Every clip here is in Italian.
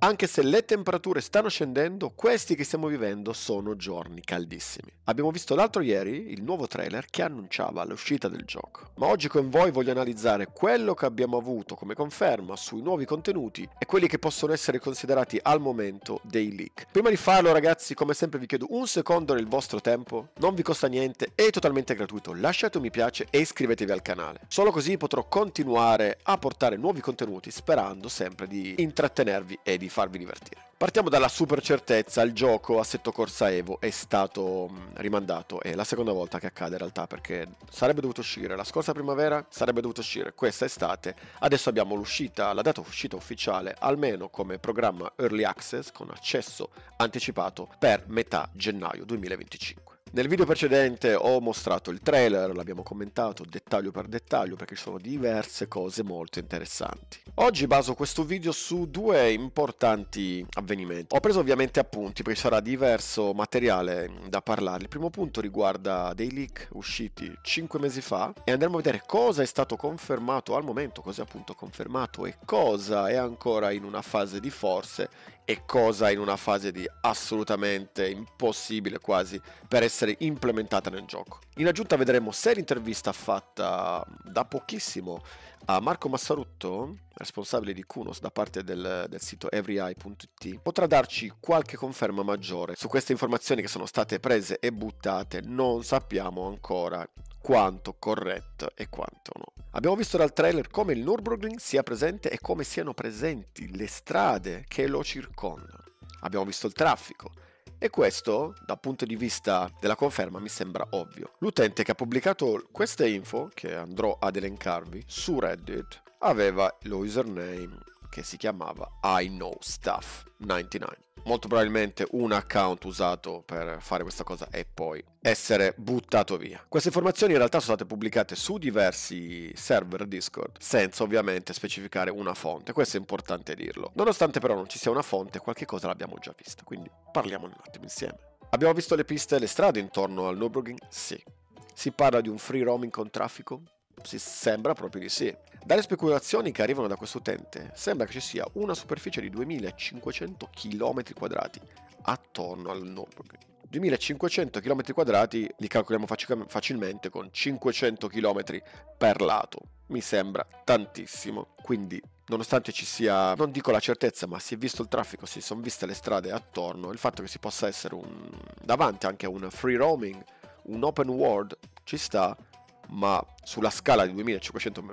Anche se le temperature stanno scendendo, questi che stiamo vivendo sono giorni caldissimi. Abbiamo visto l'altro ieri il nuovo trailer che annunciava l'uscita del gioco, ma oggi con voi voglio analizzare quello che abbiamo avuto come conferma sui nuovi contenuti e quelli che possono essere considerati al momento dei leak. Prima di farlo, ragazzi, come sempre vi chiedo un secondo del vostro tempo, non vi costa niente, è totalmente gratuito, lasciate un mi piace e iscrivetevi al canale. Solo così potrò continuare a portare nuovi contenuti sperando sempre di intrattenervi e di farvi divertire. Partiamo dalla super certezza: il gioco Assetto Corsa Evo è stato rimandato, è la seconda volta che accade in realtà, perché sarebbe dovuto uscire la scorsa primavera, sarebbe dovuto uscire questa estate, adesso abbiamo la data uscita ufficiale, almeno come programma Early Access con accesso anticipato per metà gennaio 2025. Nel video precedente ho mostrato il trailer, l'abbiamo commentato dettaglio per dettaglio perché ci sono diverse cose molto interessanti. Oggi baso questo video su due importanti avvenimenti. Ho preso ovviamente appunti perché sarà diverso materiale da parlare. Il primo punto riguarda dei leak usciti 5 mesi fa e andremo a vedere cosa è stato confermato al momento, cosa è appunto confermato e cosa è ancora in una fase di forse e cosa in una fase di assolutamente impossibile quasi per essere implementata nel gioco. In aggiunta vedremo se l'intervista fatta da pochissimo a Marco Massarutto, responsabile di Kunos da parte del sito everyeye.it, potrà darci qualche conferma maggiore su queste informazioni che sono state prese e buttate. Non sappiamo ancora quanto corretto e quanto no. Abbiamo visto dal trailer come il Nürburgring sia presente e come siano presenti le strade che lo circondano. Abbiamo visto il traffico. E questo, dal punto di vista della conferma, mi sembra ovvio. L'utente che ha pubblicato queste info, che andrò ad elencarvi, su Reddit, aveva lo username che si chiamava I Know Stuff 99. Molto probabilmente un account usato per fare questa cosa e poi essere buttato via. Queste informazioni in realtà sono state pubblicate su diversi server Discord senza ovviamente specificare una fonte. Questo è importante dirlo. Nonostante però non ci sia una fonte, qualche cosa l'abbiamo già vista, quindi parliamone un attimo insieme. Abbiamo visto le piste e le strade intorno al Nürburgring? Sì. Si parla di un free roaming con traffico? Si sembra proprio di sì. Dalle speculazioni che arrivano da questo utente sembra che ci sia una superficie di 2500 km² attorno al Nürburgring. 2500 km² li calcoliamo facilmente con 500 km per lato. Mi sembra tantissimo, quindi nonostante ci sia, non dico la certezza, ma si è visto il traffico, si sono viste le strade attorno, il fatto che si possa essere davanti anche a un free roaming, un open world, ci sta, ma sulla scala di 2500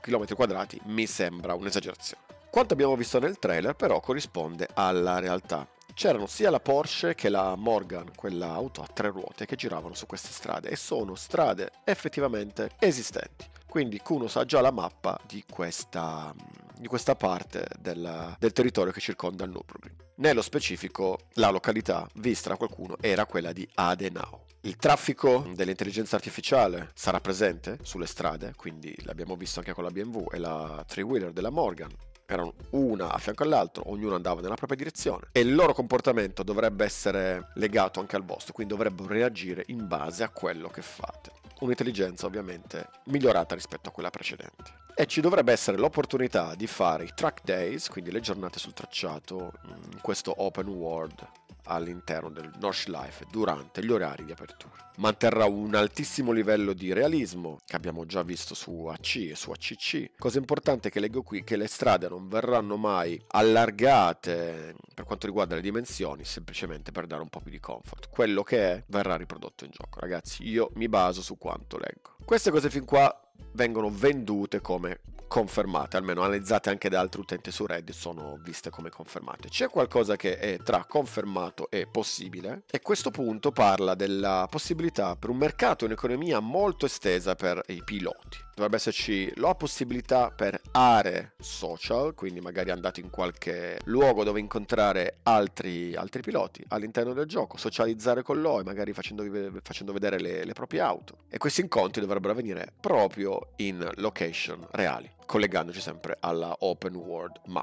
km² mi sembra un'esagerazione. Quanto abbiamo visto nel trailer però corrisponde alla realtà. C'erano sia la Porsche che la Morgan, quella auto a 3 ruote, che giravano su queste strade e sono strade effettivamente esistenti. Quindi Kunos ha già la mappa di questa parte del territorio che circonda il Nürburgring. Nello specifico, la località vista da qualcuno era quella di Adenau. Il traffico dell'intelligenza artificiale sarà presente sulle strade, quindi l'abbiamo visto anche con la BMW e la three-wheeler della Morgan. Erano una a fianco all'altro, ognuno andava nella propria direzione e il loro comportamento dovrebbe essere legato anche al vostro, quindi dovrebbero reagire in base a quello che fate. Un'intelligenza ovviamente migliorata rispetto a quella precedente. E ci dovrebbe essere l'opportunità di fare i track days, quindi le giornate sul tracciato, in questo open world all'interno del Nordschleife durante gli orari di apertura. Manterrà un altissimo livello di realismo che abbiamo già visto su AC e su ACC. Cosa importante che leggo qui, che le strade non verranno mai allargate per quanto riguarda le dimensioni, semplicemente per dare un po' più di comfort. Quello che è verrà riprodotto in gioco. Ragazzi, io mi baso su quanto leggo. Queste cose fin qua vengono vendute come confermate, almeno analizzate anche da altri utenti su Reddit, sono viste come confermate. C'è qualcosa che è tra confermato e possibile, e questo punto parla della possibilità per un mercato e un'economia molto estesa per i piloti. Dovrebbe esserci la possibilità per aree social, quindi magari andate in qualche luogo dove incontrare altri piloti all'interno del gioco, socializzare con loro, magari facendo vedere le proprie auto. E questi incontri dovrebbero avvenire proprio in location reali, collegandoci sempre alla open world map.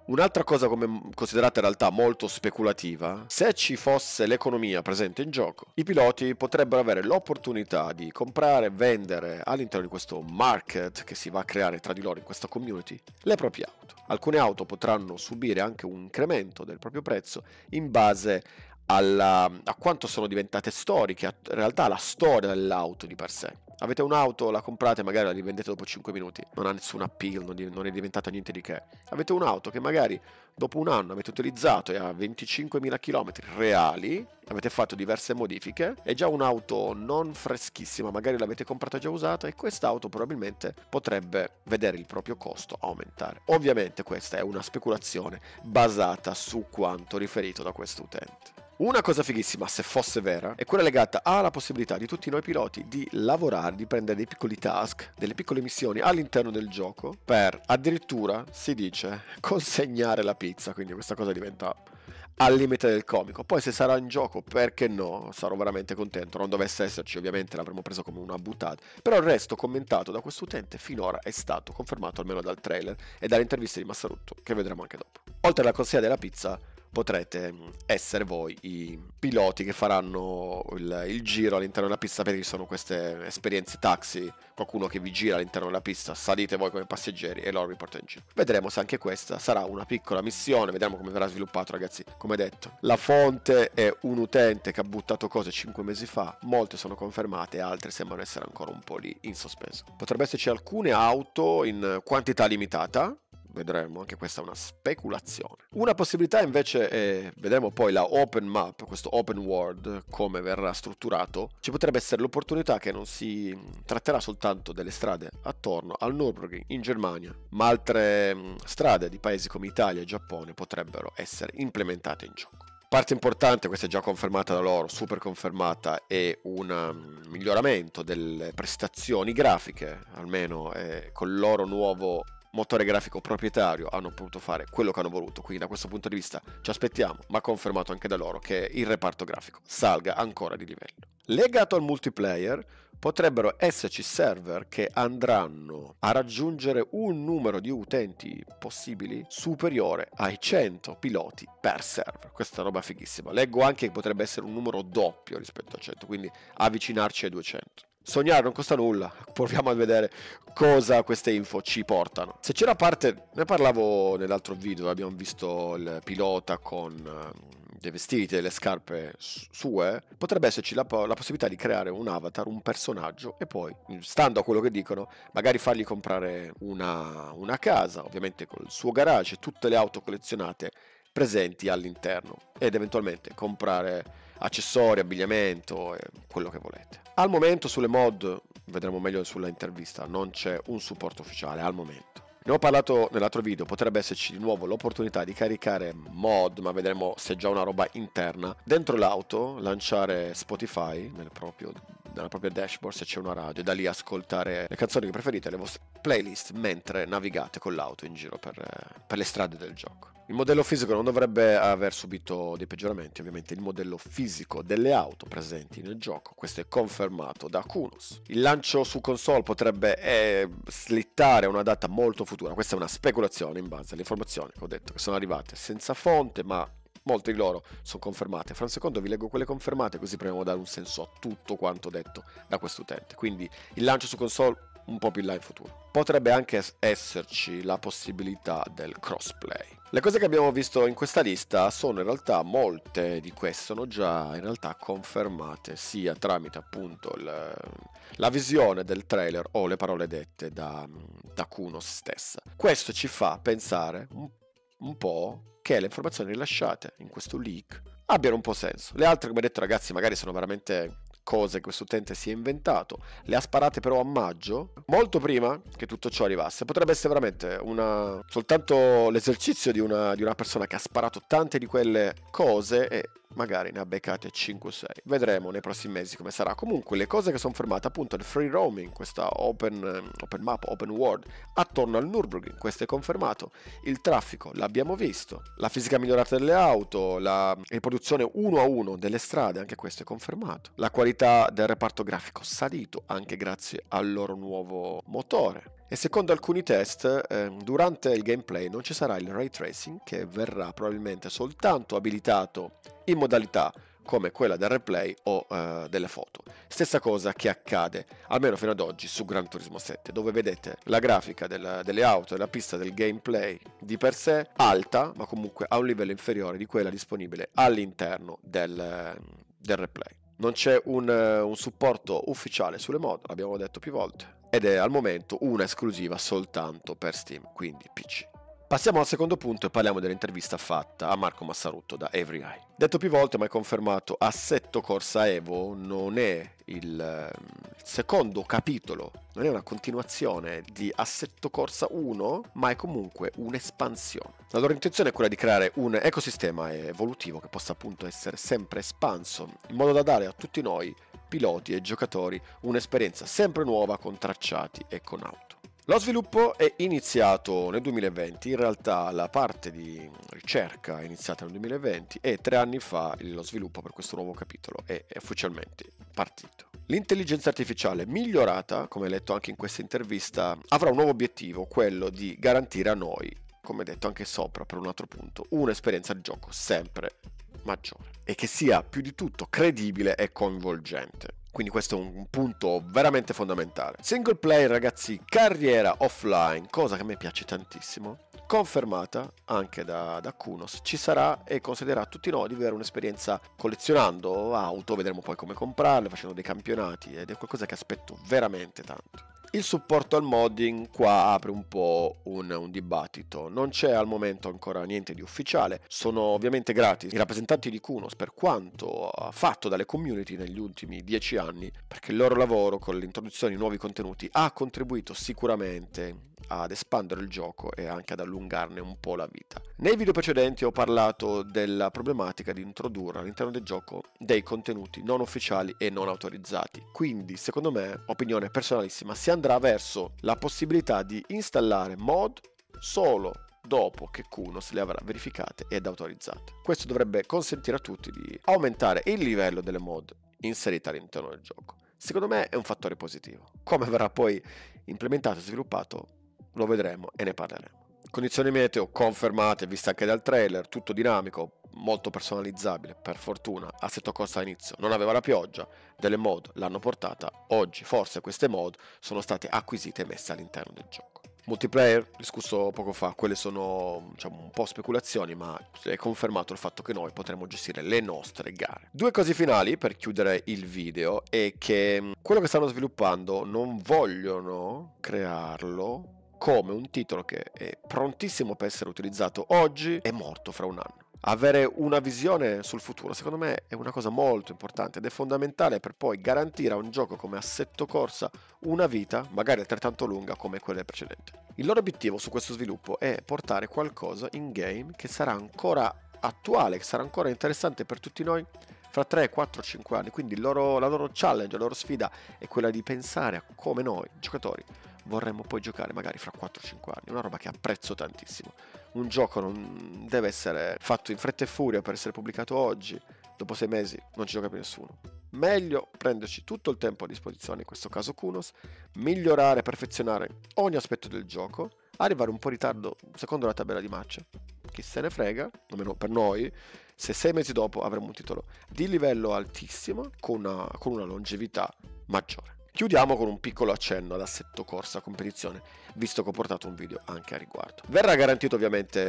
Un'altra cosa considerata in realtà molto speculativa, se ci fosse l'economia presente in gioco, i piloti potrebbero avere l'opportunità di comprare e vendere all'interno di questo market che si va a creare tra di loro in questa community le proprie auto. Alcune auto potranno subire anche un incremento del proprio prezzo in base a quanto sono diventate storiche, in realtà alla storia dell'auto di per sé. Avete un'auto, la comprate, magari la rivendete dopo 5 minuti, non ha nessun appeal, non è diventata niente di che. Avete un'auto che magari dopo un anno avete utilizzato e ha 25.000 km reali, avete fatto diverse modifiche, è già un'auto non freschissima, magari l'avete comprata già usata e quest'auto probabilmente potrebbe vedere il proprio costo aumentare. Ovviamente questa è una speculazione basata su quanto riferito da questo utente. Una cosa fighissima, se fosse vera, è quella legata alla possibilità di tutti noi piloti di lavorare, di prendere dei piccoli task, delle piccole missioni all'interno del gioco per addirittura, si dice, consegnare la pizza, quindi questa cosa diventa al limite del comico. Poi se sarà in gioco, perché no, sarò veramente contento. Non dovesse esserci, ovviamente l'avremmo preso come una buttata, però il resto commentato da questo utente finora è stato confermato almeno dal trailer e dalle interviste di Massarutto, che vedremo anche dopo. Oltre alla consegna della pizza, potrete essere voi i piloti che faranno il giro all'interno della pista, perché ci sono queste esperienze taxi, qualcuno che vi gira all'interno della pista, salite voi come passeggeri e loro vi portano in giro. Vedremo se anche questa sarà una piccola missione, vedremo come verrà sviluppato, ragazzi. Come detto, la fonte è un utente che ha buttato cose 5 mesi fa, molte sono confermate, altre sembrano essere ancora un po' lì in sospeso. Potrebbe esserci alcune auto in quantità limitata, vedremo, anche questa è una speculazione. Una possibilità invece è, vedremo poi la open map, questo open world, come verrà strutturato. Ci potrebbe essere l'opportunità che non si tratterà soltanto delle strade attorno al Nürburgring in Germania, ma altre strade di paesi come Italia e Giappone potrebbero essere implementate in gioco. Parte importante, questa è già confermata da loro, super confermata, è un miglioramento delle prestazioni grafiche, almeno con il loro nuovo motore grafico proprietario hanno potuto fare quello che hanno voluto, quindi da questo punto di vista ci aspettiamo, ma confermato anche da loro, che il reparto grafico salga ancora di livello. Legato al multiplayer potrebbero esserci server che andranno a raggiungere un numero di utenti possibili superiore ai 100 piloti per server. Questa è una roba fighissima. Leggo anche che potrebbe essere un numero doppio rispetto a 100, quindi avvicinarci ai 200. Sognare non costa nulla, proviamo a vedere cosa queste info ci portano. Se c'era parte, ne parlavo nell'altro video, abbiamo visto il pilota con dei vestiti e le scarpe sue, potrebbe esserci la possibilità di creare un avatar, un personaggio e poi, stando a quello che dicono, magari fargli comprare una casa, ovviamente col suo garage e tutte le auto collezionate presenti all'interno ed eventualmente comprare accessori, abbigliamento e quello che volete. Al momento sulle mod, vedremo meglio sulla intervista, non c'è un supporto ufficiale al momento. Ne ho parlato nell'altro video, potrebbe esserci di nuovo l'opportunità di caricare mod, ma vedremo se è già una roba interna, dentro l'auto, lanciare Spotify nella propria dashboard se c'è una radio e da lì ascoltare le canzoni che preferite, le vostre playlist mentre navigate con l'auto in giro per le strade del gioco. Il modello fisico non dovrebbe aver subito dei peggioramenti, ovviamente il modello fisico delle auto presenti nel gioco, questo è confermato da Kunos. Il lancio su console potrebbe slittare a una data molto futura, questa è una speculazione in base alle informazioni che ho detto, che sono arrivate senza fonte, ma molte di loro sono confermate. Fra un secondo vi leggo quelle confermate, così proviamo a dare un senso a tutto quanto detto da quest'utente. Quindi il lancio su console un po' più in là in futuro. Potrebbe anche esserci la possibilità del crossplay. Le cose che abbiamo visto in questa lista sono in realtà, molte di queste sono già in realtà confermate sia tramite appunto la visione del trailer o le parole dette da Kunos stessa. Questo ci fa pensare un po' che le informazioni rilasciate in questo leak abbiano un po' senso. Le altre, come detto ragazzi, magari sono veramente cose che questo utente si è inventato, le ha sparate però a maggio, molto prima che tutto ciò arrivasse. Potrebbe essere veramente soltanto l'esercizio di una persona che ha sparato tante di quelle cose e magari ne ha beccate 5-6. Vedremo nei prossimi mesi come sarà. Comunque le cose che sono fermate, appunto il free roaming, questa open map, open world attorno al Nürburgring, questo è confermato. Il traffico l'abbiamo visto, la fisica migliorata delle auto, la riproduzione 1 a 1 delle strade, anche questo è confermato. La qualità del reparto grafico salito anche grazie al loro nuovo motore. E secondo alcuni test, durante il gameplay non ci sarà il ray tracing, che verrà probabilmente soltanto abilitato in modalità come quella del replay o delle foto. Stessa cosa che accade, almeno fino ad oggi, su Gran Turismo 7, dove vedete la grafica delle auto e la pista del gameplay di per sé alta, ma comunque a un livello inferiore di quella disponibile all'interno del replay. Non c'è un supporto ufficiale sulle mod, l'abbiamo detto più volte, ed è al momento una esclusiva soltanto per Steam, quindi PC. Passiamo al secondo punto e parliamo dell'intervista fatta a Marco Massarutto da Every Eye. Detto più volte, ma è confermato, Assetto Corsa Evo non è il secondo capitolo, non è una continuazione di Assetto Corsa 1, ma è comunque un'espansione. La loro intenzione è quella di creare un ecosistema evolutivo che possa appunto essere sempre espanso, in modo da dare a tutti noi, piloti e giocatori, un'esperienza sempre nuova con tracciati e con auto. Lo sviluppo è iniziato nel 2020, in realtà la parte di ricerca è iniziata nel 2020 e 3 anni fa lo sviluppo per questo nuovo capitolo è ufficialmente partito. L'intelligenza artificiale migliorata, come letto anche in questa intervista, avrà un nuovo obiettivo, quello di garantire a noi, come detto anche sopra per un altro punto, un'esperienza di gioco sempre maggiore e che sia più di tutto credibile e coinvolgente. Quindi questo è un punto veramente fondamentale. Single player, ragazzi, carriera offline, cosa che a me piace tantissimo, confermata anche da Kunos. Ci sarà e considererà a tutti noi di avere un'esperienza collezionando auto, vedremo poi come comprarle, facendo dei campionati, ed è qualcosa che aspetto veramente tanto. Il supporto al modding qua apre un po' un dibattito, non c'è al momento ancora niente di ufficiale, sono ovviamente grati i rappresentanti di Kunos per quanto fatto dalle community negli ultimi 10 anni, perché il loro lavoro con l'introduzione di nuovi contenuti ha contribuito sicuramente ad espandere il gioco e anche ad allungarne un po' la vita. Nei video precedenti ho parlato della problematica di introdurre all'interno del gioco dei contenuti non ufficiali e non autorizzati, quindi secondo me, opinione personalissima, si andrà verso la possibilità di installare mod solo dopo che Kunos le avrà verificate ed autorizzate. Questo dovrebbe consentire a tutti di aumentare il livello delle mod inserite all'interno del gioco. Secondo me è un fattore positivo. Come verrà poi implementato e sviluppato lo vedremo e ne parleremo. Condizioni meteo confermate, viste anche dal trailer, tutto dinamico, molto personalizzabile, per fortuna. Assetto Corsa all'inizio non aveva la pioggia, delle mod l'hanno portata, oggi forse queste mod sono state acquisite e messe all'interno del gioco. Multiplayer, discusso poco fa, quelle sono un po' speculazioni, ma è confermato il fatto che noi potremo gestire le nostre gare. Due cose finali per chiudere il video è che quello che stanno sviluppando non vogliono crearlo come un titolo che è prontissimo per essere utilizzato oggi e morto fra un anno. Avere una visione sul futuro secondo me è una cosa molto importante ed è fondamentale per poi garantire a un gioco come Assetto Corsa una vita magari altrettanto lunga come quelle precedenti. Il loro obiettivo su questo sviluppo è portare qualcosa in game che sarà ancora attuale, che sarà ancora interessante per tutti noi fra 3, 4, 5 anni, quindi la loro challenge, la loro sfida è quella di pensare a come noi, giocatori, vorremmo poi giocare magari fra 4-5 anni, una roba che apprezzo tantissimo. Un gioco non deve essere fatto in fretta e furia per essere pubblicato oggi, dopo 6 mesi non ci gioca più nessuno. Meglio prenderci tutto il tempo a disposizione, in questo caso Kunos, migliorare, perfezionare ogni aspetto del gioco, arrivare un po' in ritardo secondo la tabella di marcia, chi se ne frega, almeno per noi, se 6 mesi dopo avremo un titolo di livello altissimo con una longevità maggiore. Chiudiamo con un piccolo accenno ad Assetto Corsa competizione, visto che ho portato un video anche a riguardo. Verrà garantito ovviamente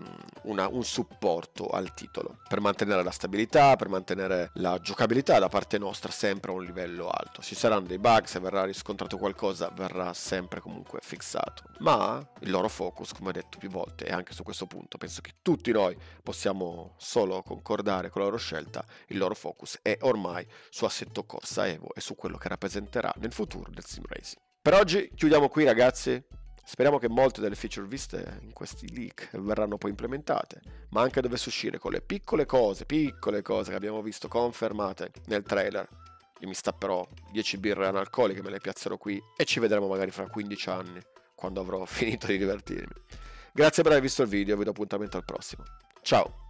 un supporto al titolo, per mantenere la stabilità, per mantenere la giocabilità da parte nostra sempre a un livello alto. Ci saranno dei bug, se verrà riscontrato qualcosa verrà sempre comunque fissato. Ma il loro focus, come ho detto più volte, e anche su questo punto penso che tutti noi possiamo solo concordare con la loro scelta, il loro focus è ormai su Assetto Corsa Evo e su quello che rappresenterà nel futuro del sim racing. Per oggi chiudiamo qui, ragazzi. Speriamo che molte delle feature viste in questi leak verranno poi implementate, ma anche dovesse uscire con le piccole cose che abbiamo visto confermate nel trailer. Io mi stapperò 10 birre analcoliche, me le piazzerò qui e ci vedremo magari fra 15 anni, quando avrò finito di divertirmi. Grazie per aver visto il video, vi do appuntamento al prossimo. Ciao!